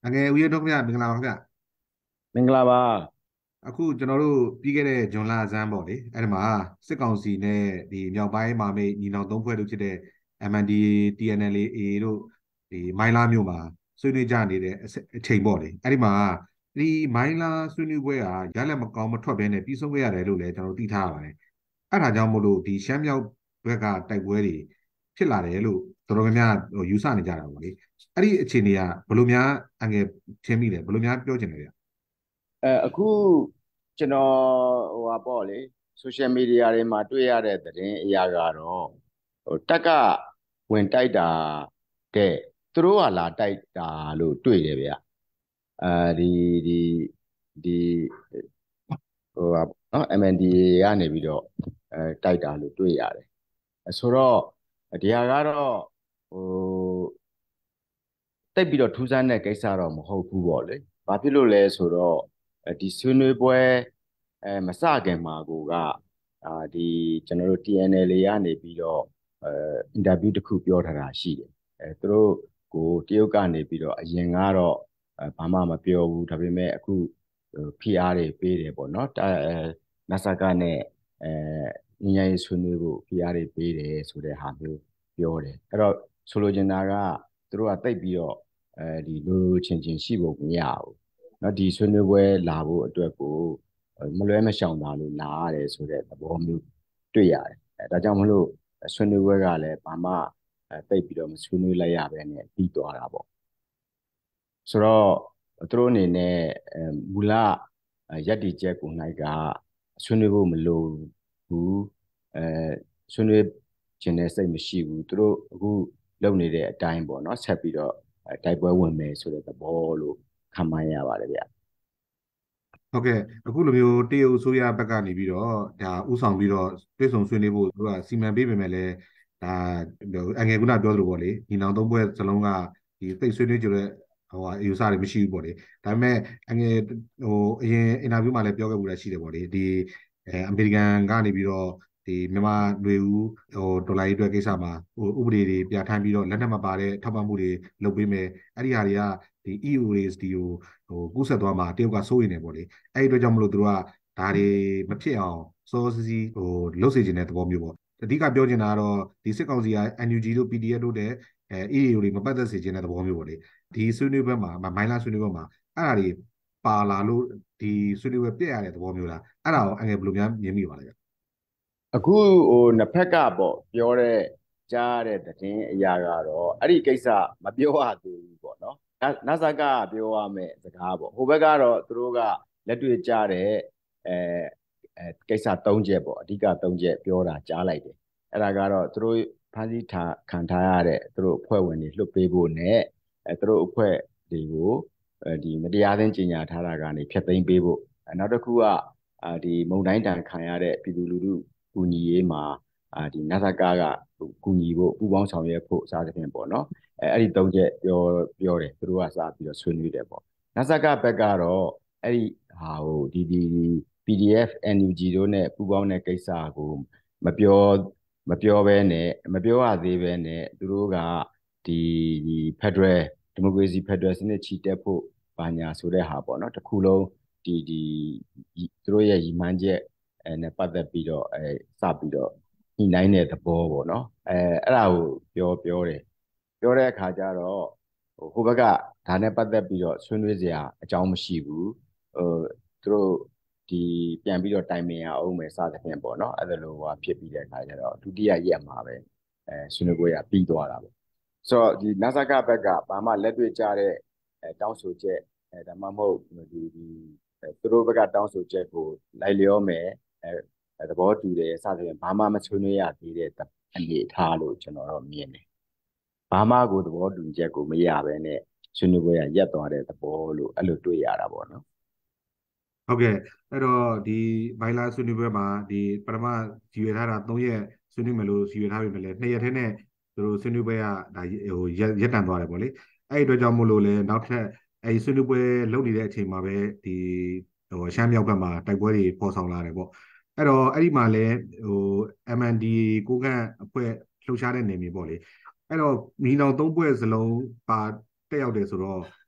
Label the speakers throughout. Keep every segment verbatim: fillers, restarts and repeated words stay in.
Speaker 1: အငယ်ဦးရတော့ခင်ဗျမင်္ဂလာပါခင်ဗျ
Speaker 2: မင်္ဂလာပါ
Speaker 1: အခုကျွန်တော်တို့ပြီးခဲ့တဲ့ဂျွန်လဆန်းပေါ့လေအဲ့ဒီမှာစစ်ကောင်စီနဲ့ဒီမြောက်ပိုင်းမာမိတ်ညီနောင်သုံးဖွဲ့တို့ဖြစ်တဲ့ エム အန် ဒီ အေ တီ အန် แอล အေ တို့ဒီမိုင်းလားမြို့မှာဆွေးနွေးကြနေတဲ့အစအချိန်ပေါ့လေအဲ့ဒီမှာဒီမိုင်းလားဆွေးနွေးပွဲကရလက်မကောင်းမထွက်ဘဲနဲ့ပြီးဆုံးခဲ့ရတယ်လို့လည်းကျွန်တော်တို့သိထားရပါတယ်အဲ့ဒါကြောင့်မို့လို့ဒီရှမ်းမြောက်ဘက်ကတိုက်ပွဲတွေဖြစ်လာတယ်လို့တော်တော်များများဟိုယူဆနေကြတာပေါ့လေအဲ့ဒီအခြေအနေကဘယ်လိုများအငယ်ထင်မိလဲဘယ်လိုများပြောချင်လဲဗျ
Speaker 2: အဲအခုကျွန်တော်ဟိုပါပေါ့လေ social media တွေမှာတွေ့ရတဲ့သတင်းအရာကတော့ဟိုတက်ကဝင်တိုက်တာတဲ့သူတို့ကလာတိုက်တာလို့တွေ့တယ်ဗျအဲဒီဒီဒီဟိုပါနော် エム အန် ဒီ အေ ကနေပြီးတော့အဲတိုက်တာလို့တွေ့ရတယ်အဲဆိုတော့ဒီဟာကတော့ဟိုတိတ်ပြီးတော့ထူးဆန်းတဲ့ကိစ္စတော့မဟုတ်ဘူးပေါ့လေ။ဘာဖြစ်လို့လဲဆိုတော့ဒီဆွေးနွေးပွဲအဲမစခင်မှာကိုကအာဒီကျွန်တော်တို့ တီ အန် အယ် အေ ကနေပြီးတော့အဲအင်တာဗျူးတစ်ခုပြောထားတာရှိတယ်။အဲသူတို့ကိုတရုတ်ကနေပြီးတော့အရင်ကတော့ဘာမှမပြောဘူးဒါပေမဲ့အခုဖိအားတွေပေးတယ်ပေါ့နော်။အဲနစကနဲ့အဲညဉ့်ညရေးဆွေးနွေးဖို့ဖိအားတွေပေးတယ်ဆိုတဲ့ဟာမျိုးပြောတယ်။အဲ့တော့ဆိုလိုချင်တာကသူတို့ကတိတ်ပြီးတော့အဲဒီလိုလိုချင်းချင်းရှိဖို့မရဘူးเนาะဒီဆွေးနွေးပွဲလာဖို့အတွက်ကိုမလွဲမရှောင်တာလို့လာရတယ်ဆိုတဲ့သဘောမျိုးတွေ့ရတယ်အဲဒါကြောင့်မလို့ဆွေးနွေးပွဲကလည်းဘာမှအဲတိတ်ပြီးတော့မဆွေးနွေးလိုက်ရပဲနဲ့ပြီးသွားတာပေါ့ဆိုတော့သူတို့အနေနဲ့အဲမူလရက်တီချက်ကိုနိုင်ကဆွေးနွေးဖို့မလိုဘူးအဲဆွေးနွေးခြင်းနဲ့စိတ်မရှိဘူးသူတို့အခုလုပ်နေတဲ့အတိုင်းပေါ့เนาะဆက်ပြီးတော့တိုက်ပွဲဝင်မယ်ဆိုတဲ့သဘောလို့ခံမှန်းရပါတယ်ဗျ
Speaker 1: ဟုတ်ကဲ့အခုလိုမျိုးတရုတ်အစိုးရဘက်ကနေပြီးတော့ဒါဥဆောင်ပြီးတော့တွေ့ဆုံဆွေးနွေးဖို့သူကစီမံပေးပေမဲ့လည်းဒါအငယ်ကပြောသလိုပေါ့လေညီနောင်သုံးဘွဲ့စလုံးကဒီသိဆွေးနွေးကြတဲ့ဟိုအယူဆတွေမရှိဘူးပေါ့လေဒါပေမဲ့အငယ်ဟိုအရင်အင်တာဗျူးမှာလည်းပြောခဲ့မှုလည်းရှိတယ်ပေါ့လေဒီအဲအမေရိကန်ကနေပြီးတော့ဒီမြန်မာလူဦးဟိုဒေါ်လာရေးအတွက်ကိစ္စမှာဟိုဥပဒေတွေပြဋ္ဌာန်းပြီးတော့လက်နက်မပါတဲ့ထောက်ပံ့မှုတွေလုပ်ပေးမယ်အဲ့ဒီဟာတွေကဒီ အီ ယူ တွေဒီကိုဟိုကူးဆက်သွားမှာတရုတ်ကစိုးရိမ်နေပေါ့လေအဲ့ဒီအတွက်ကြောင့်မလို့သူတို့ကဒါတွေမဖြစ်အောင်စောစီးစီးဟိုလှုပ်စေခြင်းတဲ့သဘောမျိုးပေါ့အဓိကပြောချင်တာကတော့ဒီစစ်ကောင်စီက အန် ယူ ဂျီ တို့ ပီ ဒီ အက်ဖ် တို့တဲ့အဲ အီ ယူ တွေမပတ်သက်စေခြင်းတဲ့သဘောမျိုးပေါ့လေဒီဆွေးနွေးပွဲမှာမိုင်းလားဆွေးနွေးပွဲမှာအဲ့ဒါတွေပါလာလို့ဒီဆွေးနွေးပွဲပြည့်ရတဲ့သဘောမျိုးလားအဲ့ဒါကိုအငယ်ဘယ်လိုများမြင်မိပါလဲ
Speaker 2: အခုဟိုနှစ်ဖက်ကပေါ့ပြောတဲ့ကြားတဲ့သတင်းအရာကတော့အဲ့ဒီကိစ္စမပြောရသေးဘူးပေါ့နော်နစကပြောရမယ့်စကားပေါ့ဟိုဘက်ကတော့သူတို့ကလက်တွေ့ကြားတဲ့အဲအဲကိစ္စ၃ချက်ပေါ့အဓိက၃ချက်ပြောတာကြားလိုက်တယ်အဲ့ဒါကတော့သူတို့ဖန်ဆီးထားခံထားရတဲ့သူတို့အဖွဲ့ဝင်တွေလွှတ်ပေးဖို့နဲ့အဲသူတို့အဖွဲ့တွေကိုအဲဒီမတရားသင်းကြီးညာထားတာကနေဖျက်သိမ်းပေးဖို့နောက်တစ်ခုကအာဒီမုံတိုင်းတန်ခံရတဲ့ပြည်သူလူထုကူညီရေးမှာအာဒီနစကကကူညီဖို့ပူးပေါင်းဆောင်ရွက်ဖို့အစားသဖြင့်ပေါ့နော်အဲအဲ့ဒီသုံးချက်ပြောပြောတယ်သူတို့ကစပြီးတော့ဆွေးနွေးတယ်ပေါ့နစကဘက်ကတော့အဲ့ဒီဟာဟိုဒီဒီ ပီ ဒီ အက်ဖ် အန် ယူ ဂျီ တို့နဲ့ပူးပေါင်းတဲ့ကိစ္စကိုမပြောမပြောဘဲနဲ့မပြောရသေးဘဲနဲ့သူတို့ကဒီဒီ Federal Democracy Federal စနစ်ချီတက်ဖို့ဘာညာဆိုတဲ့ဟာပေါ့နော်တစ်ခုလုံးဒီဒီသူတို့ရဲ့ရည်မှန်းချက်အဲနဲ့ပတ်သက်ပြီးတော့အဲစပြီးတော့ညှိနှိုင်းတဲ့သဘောပေါ့နော်အဲအဲ့ဒါကိုပြောပြောတယ်ပြောတဲ့အခါကျတော့ဟိုဟိုဘက်ကဒါနဲ့ပတ်သက်ပြီးတော့ဆွေးနွေးစရာအကြောင်းမရှိဘူးဟိုသူတို့ဒီပြန်ပြီးတော့တိုင်ပင်ရအောင်မယ်စသဖြင့်ပေါ့နော်အဲ့ဒါလိုဟာဖြစ်ပြီးတဲ့အခါကျတော့ဒုတိယရက်မှာပဲအဲဆွေးနွေးပွဲကပြီးသွားတာပေါ့ဆိုတော့ဒီနစကဘက်ကဘာမှလက်တွေ့ကြတဲ့အဲတောင်းဆိုချက်အဲဒါမှမဟုတ်ဒီဒီသူတို့ဘက်ကတောင်းဆိုချက်ကိုလိုက်လျောမယ်အဲသဘောတူတယ်စသဖြင့်ဘာမှမဆွေးနွေးရသေးတဲ့အနေအထားလို့ကျွန်တော်တော့မြင်တယ်ဘာမှကိုသဘောတူချက်ကိုမရဘဲနဲ့ဆွေးနွေးပွဲကရပ်သွားတဲ့သဘောလို့အဲ့လိုတွေ့ရတာပေါ့နော်
Speaker 1: ဟုတ်ကဲ့အဲ့တော့ဒီဘိုင်လာဆွေးနွေးပွဲမှာဒီပထမရည်ရွယ်ထားတာ၃ရက်ဆွေးနွေးမယ်လို့ရည်ရွယ်ထားပြီပဲလေနှစ်ရက်ထဲနဲ့သူတို့ဆွေးနွေးပွဲကဒါဟိုရက်ရက်တန်သွားတယ်ပေါ့လေအဲ့ဒီအတွက်ကြောင့်မို့လို့လေနောက်ထပ်အဲ့ဒီဆွေးနွေးပွဲလုပ်နေတဲ့အချိန်မှာပဲဒီဟိုရှမ်းမြောက်ဘက်မှာတိုက်ပွဲတွေပေါ်ဆောင်လာတယ်ပေါ့အဲ့တော့အဲ့ဒီမှာလဲဟို エム အန် ဒီ အေ ကိုကန့်အဖွဲ့လှုပ်ရှားတဲ့နေမြေပေါ့လေအဲ့တော့မီနောင်သုံးဖွဲ့စလုံးပါတက်ရောက်တယ်ဆိုတော့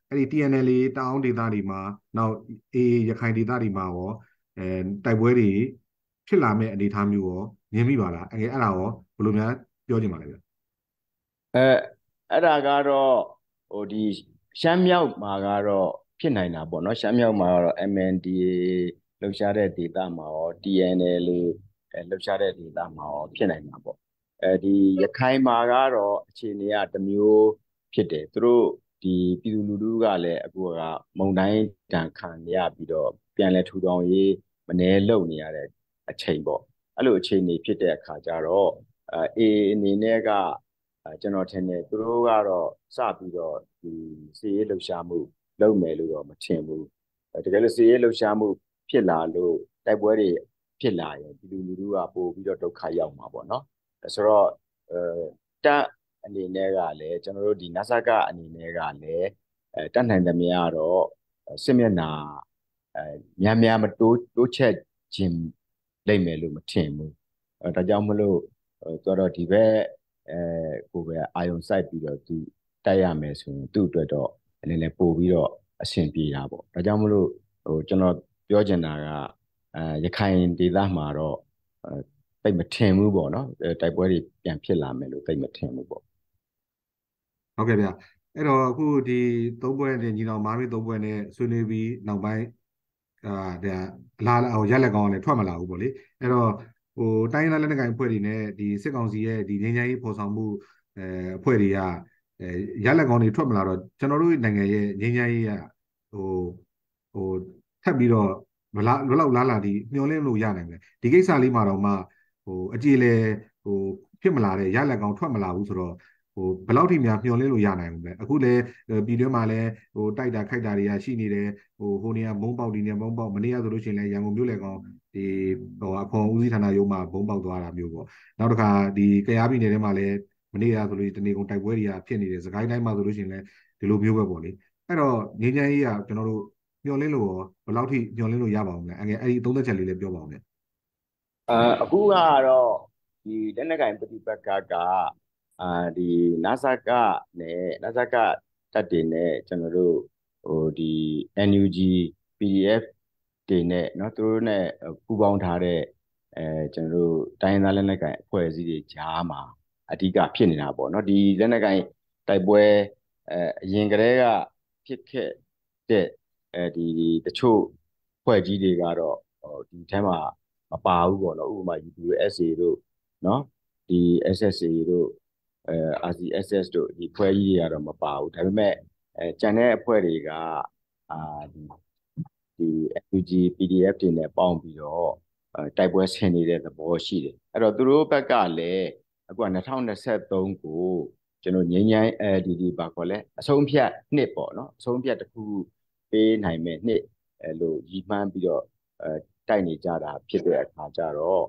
Speaker 1: အဲ့ဒီ တီ အန် အယ် အေ တောင်ဒေသတွေမှာနောက် အေ အေ ရခိုင်ဒေသတွေမှာရောအဲတိုက်ပွဲတွေဖြစ်လာမဲ့အနေအထားမျိုးရောမြင်မိပါလားအဲအဲ့ဒါရောဘယ်လိုများပြောချင်ပါလဲဗျ
Speaker 2: အဲအဲ့ဒါကတော့ဟိုဒီရှမ်းမြောက်မှာကတော့ဖြစ်နိုင်တာပေါ့နော်ရှမ်းမြောက်မှာကတော့ အမ် အန် ဒီ အေ လှုပ်ရှားတဲ့ဒေသမှာရော တီ အန် အယ် အေ အဲလှုပ်ရှားတဲ့ဒေသမှာရောဖြစ်နိုင်တာပေါ့အဲဒီရခိုင်မှာကတော့အခြေအနေကတစ်မျိုးဖြစ်တယ်သူတို့ဒီပြည်သူလူထုကလည်းအခုကမုံတိုင်းတန်ခံရပြီးတော့ပြန်လဲထူထောင်ရေးမနှဲလုံနေရတဲ့အချိန်ပေါ့အဲ့လိုအခြေအနေဖြစ်တဲ့အခါကျတော့အဲအေအနေနဲ့ကကျွန်တော်ထင်တယ်သူတို့ကတော့စပြီးတော့ဒီစီရေးလှုပ်ရှားမှုလုပ်မယ်လို့တော့မထင်ဘူးတကယ်လို့စီရေးလှုပ်ရှားမှုဖြစ်လာလို့တိုက်ပွဲတွေဖြစ်လာရင်ပြည်သူလူထုကပို့ပြီးတော့ဒုက္ခရောက်မှာပေါ့နော်ဆိုတော့အဲတက်အနေနဲ့ကလည်းကျွန်တော်တို့ဒီ NASA ကအနေနဲ့ကလည်းအဲတက်နိုင်သမျှတော့စစ်မျက်နှာအဲများများမတိုးတိုးချက်ခြင်းလိမ့်မယ်လို့မထင်ဘူးအဲဒါကြောင့်မလို့တော်တော်ဒီဘက်အဲကိုပဲအာယုံစိုက်ပြီးတော့သူတိုက်ရမယ်ဆိုရင်သူ့အတွက်တော့အနေနဲ့ပို့ပြီးတော့အဆင်ပြေတာပေါ့ဒါကြောင့်မလို့ဟိုကျွန်တော်ပြောချင်တာကအဲရခိုင်ဒေသမှာတော့တိတ်မထင်ဘူးပေါ့နော်တိုက်ပွဲတွေပြန်ဖြစ်လာမယ်လို့တိတ်မထင်ဘူးပေါ့
Speaker 1: ဟုတ်ကဲ့ဗျအဲ့တော့အခုဒီသုံးပွဲနဲ့ညီတော်မာမီသုံးပွဲနဲ့ဆွေးနွေးပြီးနောက်ပိုင်းအာဒါလာဟိုရက်လက်ကောင်ကလည်းထွက်မလာဘူးပေါ့လေအဲ့တော့ဟိုတိုင်းသားလက်နက်ကိုင်အဖွဲ့တွေနဲ့ဒီစစ်ကောင်စီရဲ့ဒီငြိမ်းချမ်းရေးဖော်ဆောင်မှုအဲအဖွဲ့တွေကအဲရက်လက်ကောင်တွေထွက်မလာတော့ကျွန်တော်တို့နိုင်ငံရဲ့ငြိမ်းချမ်းရေးကဟိုဟိုထပ်ပြီးတော့ဘလားဘလောက်လားလာဒီမျောလင်းလို့ရနိုင်တယ်ဒီကိစ္စလေးမှာတော့မှဟိုအကြည်လေဟိုဖြစ်မလာတဲ့ရက်လက်ကောင်ထွက်မလာဘူးဆိုတော့ဟိုဘယ်လောက်ထိများမျောလင်းလို့ရနိုင်ဘူးလဲအခုလည်းပြည်တွင်းမှာလည်းဟိုတိုက်တာခိုက်တာတွေကရှိနေတယ်ဟိုဟိုနေရာမုံပေါက်ဒီနေရာမုံပေါက်မနေ့ကဆိုလို့ရှိရင်လည်းရန်ကုန်မြို့လေကောင်ဒီဟိုအခွန်ဦးစီးဌာနရုံးမှာဘုံပေါက်သွားတာမျိုးပေါ့နောက်တစ်ခါဒီကယားပြည်နယ်ထဲမှာလည်းမနေ့ကဆိုလို့တနေကုန်တိုက်ပွဲတွေကဖြစ်နေတယ်စကိုင်းတိုင်းမှာဆိုလို့ရှိရင်လည်းဒီလိုမျိုးပဲပေါ့လေအဲ့တော့ငင်းချမ်းရေးကကျွန်တော်တို့မျောလင်းလို့ရောဘယ်လောက်ထိမျောလင်းလို့ရပါအောင်လဲအဲ့အဲ့ဒီသုံးသက်ချက်လေးလည်းပြောပါအောင်လေ
Speaker 2: အာအခုကတော့ဒီလက်နက်ကင်ပဋိပက္ခကအာဒီ NASA ကနဲ့ NASA ကတက်တင်နဲ့ကျွန်တော်တို့ဟိုဒီ အန် ယူ ဂျီ ပီ ဒီ အက်ဖ် တွေနဲ့เนาะသူတို့နဲ့ပူးပေါင်းထားတဲ့အဲကျွန်တော်တို့တိုင်းသားလက်နက်ကင်အဖွဲ့အစည်းတွေကြားမှာအဓိကဖြစ်နေတာပေါ့เนาะဒီလက်နက်ကင်တိုက်ပွဲအဲအရင်ကတည်းကဖြစ်ခဲ့တဲ့အဲဒီတချို့အဖွဲ့အစည်းတွေကတော့ဒီထဲမှာမပါဘူးပေါ့နော်ဥပမာ ယူ ပီ ယူ အက်စ် အေ တို့เนาะဒီ အက်စ် အက်စ် အေ တို့အဲ အာร์ စီ အက်စ် အက်စ် တို့ဒီဖွဲ့ကြီးတွေကတော့မပါဘူးဒါပေမဲ့အဲကျန်တဲ့အဖွဲ့တွေကအာဒီဒီ အန် ယူ ဂျီ ပီ ဒီ အက်ဖ် တွေနဲ့ပေါင်းပြီးတော့အဲတိုက်ပွဲဆင်နေတဲ့သဘောရှိတယ်အဲ့တော့သူတို့ဘက်ကလည်းအခုက၂၀၂၃ကိုကျွန်တော်ငြိမ်းချမ်းအဲဒီဒီပါခေါ်လဲအဆုံးဖြတ်နှစ်ပေါ့နော်အဆုံးဖြတ်တစ်ခုပေးနိုင်မဲ့နှစ်အဲလို့ရည်မှန်းပြီးတော့အဲတိုက်နေကြတာဖြစ်တဲ့အခါကျတော့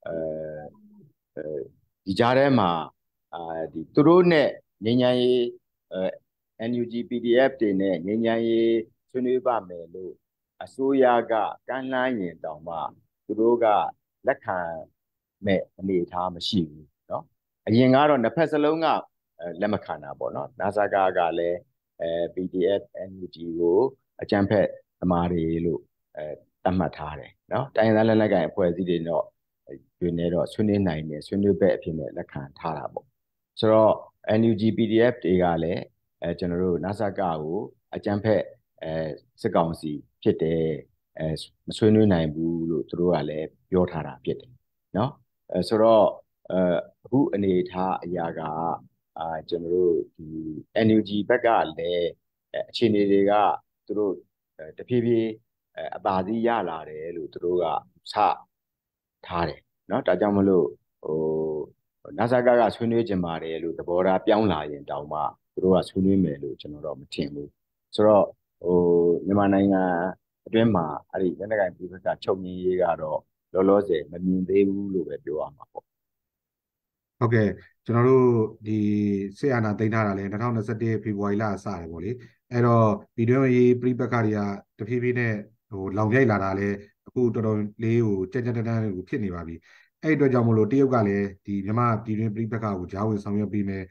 Speaker 2: အဲဒီကြားထဲမှာအာဒီသူတို့နဲ့ငြိမ်းချမ်းရေးအဲ အန် ယူ ဂျီ ပီ ဒီ အက်ဖ် တွေနဲ့ငြိမ်းချမ်းရေးဆွေးနွေးပါမယ်လို့အစိုးရကကမ်းလှမ်းရင်တောင်မှသူတို့ကလက်ခံမဲ့အနေအထားမရှိဘူးเนาะအရင်ကတော့နှစ်ဖက်စလုံးကလက်မခံတာပေါ့เนาะ NASA ကကလည်းအဲ ပီ ဒီ အက်ဖ် အန် ယူ ဂျီ ကိုအကြမ်းဖက်သမားတွေလို့အဲသတ်မှတ်ထားတယ်เนาะတိုင်းသားလက်နက်ကိုင်အဖွဲ့အစည်းတွေတော့တွင်နေတော့ဆွေးနွေးနိုင်တယ်ဆွေးနွေးဘက်အဖြစ်နဲ့လက်ခံထားတာပေါ့ဆိုတော့ အန် ယူ ဂျီ ပီ ဒီ အက်ဖ် တွေကလည်းအဲကျွန်တော်တို့ NASA ကကိုအကြမ်းဖက်အဲစစ်ကောင်စီဖြစ်တယ်အဲမဆွေးနွေးနိုင်ဘူးလို့သူတို့ကလည်းပြောထားတာဖြစ်တယ်เนาะအဲဆိုတော့အဲအခုအနေအထားအရာကအာကျွန်တော်တို့ဒီ အန် ယူ ဂျီ ဘက်ကလည်းအခြေအနေတွေကသူတို့တဖြည်းဖြည်းအသာစီးရလာတယ်လို့သူတို့ကစထားတယ်เนาะဒါကြောင့်မလို့ဟို NASA ကကဆွေးနွေးကြပါတယ်လို့သဘောထားပြောင်းလာရင်တောင်မှသူတို့ကဆွေးနွေးမယ်လို့ကျွန်တော်တော့မထင်ဘူးဆိုတော့ဟိုမြန်မာနိုင်ငံအတွင်းမှာအဲ့ဒီလက်နက်ကိုင်ပြည်ပကချုပ်ငင်းရေးကတော့လောလောဆယ်မမြင်သေးဘူးလို့ပဲပြောရမှာပေါ့
Speaker 1: ဟုတ်ကဲ့ကျွန်တော်တို့ဒီဆေးအာနာသိမ်းထားတာလဲ၂၀၂၁ဖေဖော်ဝါရီလစတယ်ပေါ့လေအဲ့တော့ပြည်တွင်းရေးပြည်ပကတွေကတဖြည်းဖြည်းနဲ့ဟိုလောင်ရိုက်လာတာလဲအခုတော်တော်လေးဟိုကြက်ကြက်တန်းတန်းကိုဖြစ်နေပါပြီအဲ့အတွက်ကြောင့်မလို့တရုတ်ကလည်းဒီမြန်မာပြည်တွင်းပြည်ပကကိုဂျားဝင်ဆောင်ရွက်ပြီးမယ်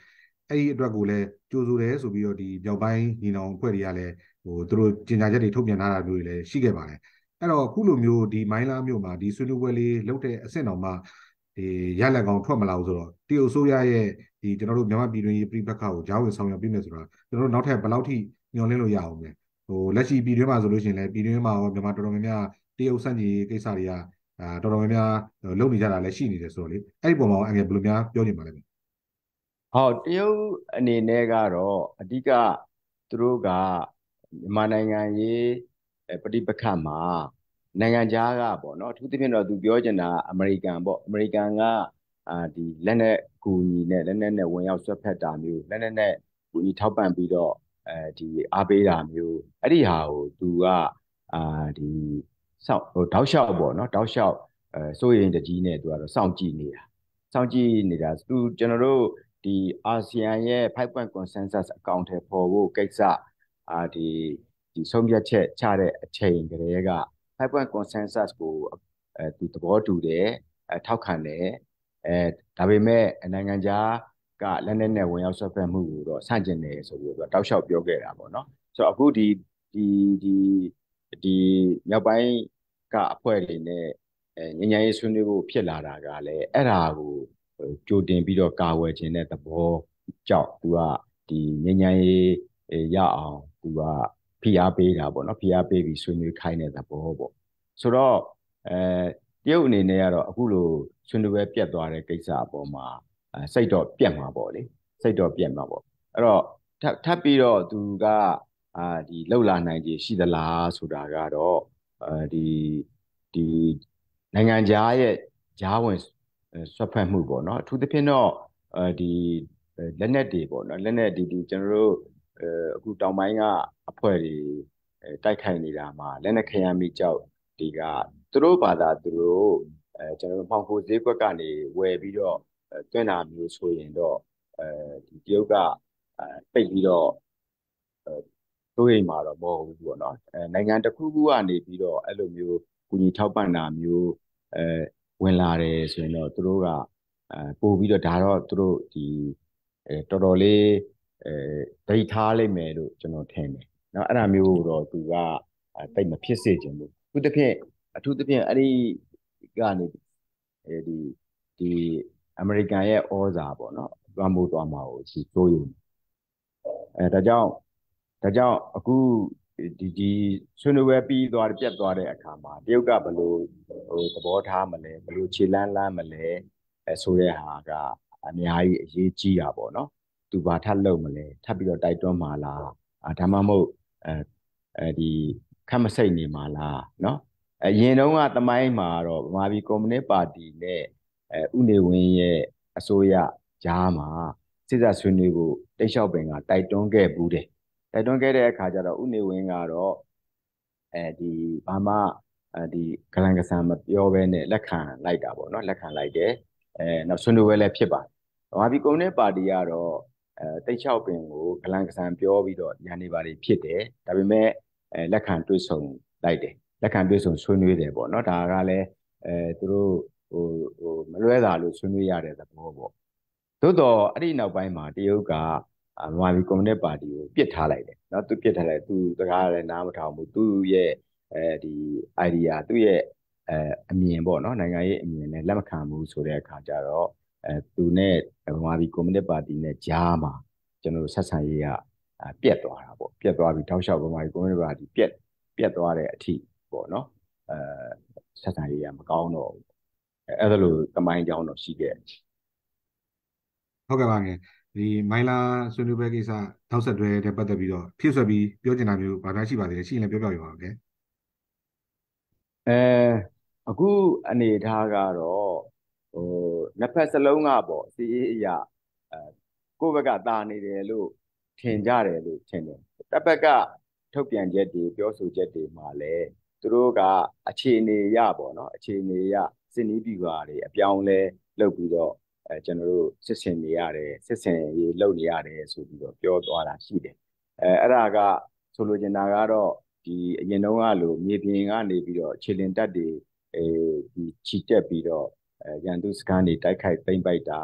Speaker 1: အဲ့ဒီအတွက်ကိုလည်းကြိုးဆိုတယ်ဆိုပြီးတော့ဒီမြောက်ပိုင်းညီနောင်အဖွဲ့တွေကလည်းဟိုသူတို့ကြေညာချက်တွေထုတ်ပြန်ထားတာမျိုးတွေလည်းရှိခဲ့ပါတယ်အဲ့တော့အခုလိုမျိုးဒီမိုင်းလားမျိုးမှာဒီဆွေးနွေးပွဲလေးလုပ်တဲ့အဆင့်တော်မှာဒီရလက်ကောင်ထွက်မလာဘူးဆိုတော့တရုတ်ဆိုရရဲ့ဒီကျွန်တော်တို့မြန်မာပြည်တွင်းရေးပြည်ပခါကိုကြားဝင်ဆောင်ရွက်ပြီးမယ်ဆိုတာကျွန်တော်တို့နောက်ထပ်ဘယ်လောက်ထိညှော်လင့်လို့ရအောင်လဲဟိုလက်ရှိပြည်တွင်းမှာဆိုလို့ရှိရင်လည်းပြည်တွင်းမှာရောမြန်မာတော်တော်များများတရုတ်စံကြီးကိစ္စတွေကအာတော်တော်များများလုပ်နေကြတာလည်းရှိနေတယ်ဆိုတော့လေအဲ့ဒီပုံမှာအငယ်ဘယ်လိုများပြောနေပါလဲ
Speaker 2: ဟုတ်တရုတ်အနေနဲ့ကတော့အဓိကသူတို့ကမြန်မာနိုင်ငံရေးပဋိပက္ခမှာနိုင်ငံခြားကပေါ့နော်အထူးသဖြင့်တော့သူပြောချင်တာအမေရိကန်ပေါ့အမေရိကန်ကအာဒီလက်နက်ကူညီနဲ့လက်နက်နဲ့ဝင်ရောက်ဆွတ်ဖက်တာမျိုးလက်နက်နဲ့ကူညီထောက်ပံ့ပြီးတော့အဲဒီအားပေးတာမျိုးအဲ့ဒီဟာကိုသူကအာဒီစောက်ဟိုတောက်လျှောက်ပေါ့နော်တောက်လျှောက်အဲစိုးရင်တကြီးနဲ့သူကတော့စောင့်ကြည့်နေတာစောင့်ကြည့်နေတာသူကျွန်တော်တို့ဒီအာဆီယံရဲ့ five point consensus အကောင့်ထဲပေါ်ဖို့ကိစ္စအာဒီဒီဆုံးဖြတ်ချက်ချတဲ့အချိန်ကလေးက five point consensus ကိုအဲသူသဘောတူတယ်အဲထောက်ခံတယ်အဲဒါပေမဲ့နိုင်ငံခြားကလက်နက်နဲ့ဝင်ရောက်ဆွတ်ဖက်မှုကိုတော့ဆန့်ကျင်တယ်ဆိုပြီးတော့တောက်လျှောက်ပြောခဲ့တာပေါ့နော်ဆိုတော့အခုဒီဒီဒီဒီမြောက်ပိုင်းကအဖွဲ့တွေနဲ့အဲငញ្ញရေးဆွေးနွေးဖို့ဖြစ်လာတာကလည်းအဲ့ဒါကိုကြိုတင်ပြီးတော့ကာဝယ်ခြင်းတဲ့သဘောကြောင့်သူကဒီငញ្ញရေးရအောင်သူကဖိအားပေးတာပေါ့နော်ဖိအားပေးပြီးဆွေးနွေးခိုင်းတဲ့သဘောပေါ့ဆိုတော့အဲတရုတ်အနေနဲ့ကတော့အခုလိုဆွေးနွေးပွဲပြတ်သွားတဲ့ကိစ္စအပေါ်မှာစိတ်တော့ပြတ်မှာပေါ့လေစိတ်တော့ပြတ်မှာပေါ့အဲ့တော့ထပ်ပြီးတော့သူကအာဒီလှုပ်လာနိုင်ခြေရှိသလားဆိုတာကတော့အဲဒီဒီနိုင်ငံခြားရဲ့ဂျားဝင်ဆွတ်ဖက်မှုပေါ့နော်အထူးသဖြင့်တော့အဲဒီလက်နက်တွေပေါ့နော်လက်နက်ဒီဒီကျွန်တော်တို့အဲအခုတောင်ပိုင်းကအဖွဲ့တွေတိုက်ခိုက်နေတာမှာလက်နက်ခရမ်းမိကြောက်ဒီကသူတို့ဘာသာသူတို့အဲကျွန်တော်တို့မှောင်ခိုဈေးကွက်ကနေဝယ်ပြီးတော့တွင်းတာမျိုးဆိုရင်တော့အဲဒီတရုတ်ကအဲပိတ်ပြီးတော့အဲတို့ရိမ်မှာတော့မဟုတ်ဘူးပေါ့နော်အဲနိုင်ငံတစ်ခုခုကနေပြီးတော့အဲ့လိုမျိုးကူညီထောက်ပံ့တာမျိုးအဲဝင်လာတယ်ဆိုရင်တော့သူတို့ကအဲပို့ပြီးတော့ဒါတော့သူတို့ဒီအဲတော်တော်လေးအဲဒိတ်ထားလိုက်မယ်လို့ကျွန်တော်ထင်တယ်နော်အဲ့ဒါမျိုးတော့သူကတိတ်မဖြစ်စေချင်ဘူးအထူးသဖြင့်အထူးသဖြင့်အဲ့ဒီကနေအဲဒီဒီအမေရိကန်ရဲ့ဩဇာပေါ့နော်တွမ်းမိုးသွားမှာကိုသူစိုးရိမ်အဲဒါကြောင့်ဒါကြောင့်အခုဒီဒီဆွေးနွေးပွဲပြီးသွားပြတ်သွားတဲ့အခါမှာတရုတ်ကဘယ်လိုဟိုသဘောထားမလဲဘယ်လိုခြေလန်းလန်းမလဲအဲဆိုတဲ့ဟာကအများကြီးအရေးကြီးတာပေါ့နော်သူဘာထပ်လုပ်မလဲထပ်ပြီးတော့တိုက်တွန်းမှာလားအာဒါမှမဟုတ်အဲအဲဒီခက်မစိတ်နေမှာလားနော်အရင်တုန်းကသမိုင်းမှာတော့ဗမာပြည်ကွန်မြူနစ်ပါတီနဲ့အဲဥနေဝင်းရဲ့အစိုးရကြားမှာစစ်တပ်ဆွေးနွေးဖို့တိတ်လျှောက်ပင်ကတိုက်တွန်းခဲ့ဘူးတယ်တိုက်တွန်းခဲ့တဲ့အခါကျတော့ဥနေဝင်းကတော့အဲဒီဘာမှအဲဒီဂလန်ကဆန်မပြောဘဲနဲ့လက်ခံလိုက်တာပေါ့နော်လက်ခံလိုက်တယ်အဲနောက်ဆွေးနွေးပွဲလည်းဖြစ်ပါတယ်ဗမာပြည်ကွန်မြူနစ်ပါတီကတော့အဲတိတ်လျှောက်ပင်ကိုဂလန်ကဆန်ပြောပြီးတော့ရန်နေပါလိဖြစ်တယ်ဒါပေမဲ့အဲလက်ခံတွေ့ဆုံလိုက်တယ်လက်ခံတွေ့ဆုံဆွေးနွေးတယ်ပေါ့နော်ဒါကလည်းအဲသူတို့ဟိုဟိုမလွဲတာလို့ဆွေးနွေးရတဲ့သဘောပေါ့သို့တော့အဲ့ဒီနောက်ပိုင်းမှာတရုတ်ကဗမာပြည်ကွန်မြူနစ်ပါတီကိုပြစ်ထားလိုက်တယ်เนาะသူပြစ်ထားလိုက်သူတကားလည်းနားမထောင်ဘူးသူရဲ့အဲဒီ idea သူ့ရဲ့အဲအမြင်ပေါ့เนาะနိုင်ငံရေးအမြင်နဲ့လက်မခံဘူးဆိုတဲ့အခါကျတော့အဲသူနဲ့ဗမာပြည်ကွန်မြူနစ်ပါတီနဲ့ကြားမှာကျွန်တော်တို့ဆက်ဆံရေးကပြက်သွားတာပေါ့ပြက်သွားပြီးတောက်လျှောက်ဗမာပြည်ကွန်မြူနစ်ပါတီပြက်ပြက်သွားတဲ့အထိပေါ့เนาะအဲဆက်ဆံရေးကမကောင်းတော့ဘူးအဲ့ဒါလိုတမိုင်းကြောင်းတော့ရှိခဲ့
Speaker 1: ဟုတ်ကဲ့ပါငယ်ဒီမိုင်းလာဆွေးနွေးပွဲကိစ္စနောက်ဆက်တွဲတဲ့ပတ်သက်ပြီးတော့ဖြည့်ဆွက်ပြီးပြောချင်တာမျိုးဘာသာရှိပါသေးတယ်ရှိရင်လည်းပြောပြပြပါဦးခင်
Speaker 2: အဲအခုအနေထားကတော့ဟိုနှစ်ဖက်စလုံးကပေါ့စီးအရာအဲကိုယ့်ဘက်ကတာနေတယ်လို့ထင်ကြတယ်လို့ထင်တယ်တစ်ဖက်ကထုတ်ပြန်ချက်တွေပြောဆိုချက်တွေမှာလည်းသူတို့ကအခြေအနေရပေါ့နော်အခြေအနေရစစ်နီးပြည်ပါတွေအပြောင်းလဲလုပ်ပြီးတော့အဲကျွန်တော်တို့စစ်စင်နေရတယ်စစ်စင်ရေးလုပ်နေရတယ်ဆိုပြီးတော့ပြောသွားတာရှိတယ်အဲအဲ့ဒါကဆိုလိုချင်တာကတော့ဒီအရင်တုန်းကလိုမြေပြင်ကနေပြီးတော့ခြေလင်တက်တွေအဲဒီခြိတက်ပြီးတော့အဲရန်သူစခန်းတွေတိုက်ခိုက်သိမ်းပိုက်တာ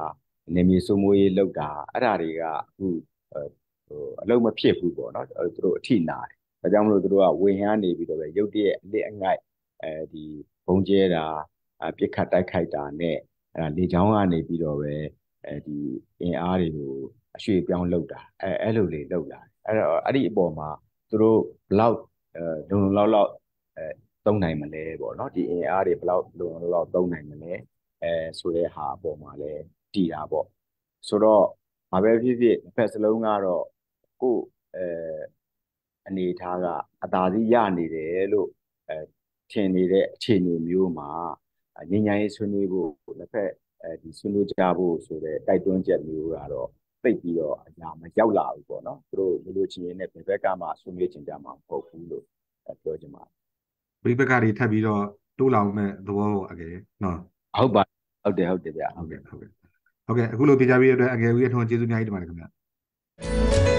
Speaker 2: နေမြေစိုးမိုးရေးလောက်တာအဲ့ဒါတွေကအခုဟိုအလုံးမဖြစ်ဘူးပေါ့နော်သူတို့အထိနာတယ်ဒါကြောင့်မလို့သူတို့ကဝေဟန်းနေပြီးတော့ပဲရုတ်တရက်အလစ်အငိုက်အဲဒီဘုံကျဲတာပြစ်ခတ်တိုက်ခိုက်တာနဲ့အဲလေချောင်းကနေပြီးတော့ပဲအဲဒီအင်အားတွေကိုအရွှေ့ပြောင်းလုပ်တာအဲအဲ့လိုလေးလုပ်လာအဲ့တော့အဲ့ဒီအပေါ်မှာသူတို့ဘလောက်အဲလုံလုံလောက်လောက်အဲသုံးနိုင်မလဲပေါ့နော်ဒီအင်အားတွေဘလောက်လုံလုံလောက်သုံးနိုင်မလဲအဲဆိုတဲ့ဟာအပေါ်မှာလဲတည်တာပေါ့ဆိုတော့ဘာပဲဖြစ်ဖြစ်တစ်ဖက်စလုံးကတော့ကိုယ်အဲအနေထားကအသာစီးရနေတယ်လို့အဲထင်နေတဲ့အခြေအနေမျိုးမှာငြိမ်းချမ်းရေးဆွေးနွေးဖို့တစ်ဖက်အဲဒီဆွေးနွေးကြဖို့ဆိုတဲ့တိုက်တွန်းချက်မျိုးကတော့သိပြီးတော့အညာမရောက်လာဘူးပေါ့နော်သူတို့လိုလိုချင်ရင်လည်းဘယ်ဘက်ကမှဆွေးနွေးချင်ကြမှာမဟုတ်ဘူးလို့ပြောချင်ပါတယ်
Speaker 1: ပြိပက္ခတွေထပ်ပြီးတော့တိုးလောင်မဲ့သဘောပေါ့အကယ်နော်
Speaker 2: ဟုတ်ပါဟုတ်တယ်ဟုတ်တယ်ဗျ
Speaker 1: ဟုတ်ကဲ့ဟုတ်ကဲ့ဟုတ်ကဲ့အခုလိုပြကြပြီးတဲ့အတွက်အကယ်ဦးရဲ့ထုံးကျေးဇူးအများကြီးတင်ပါတယ်ခင်ဗျာ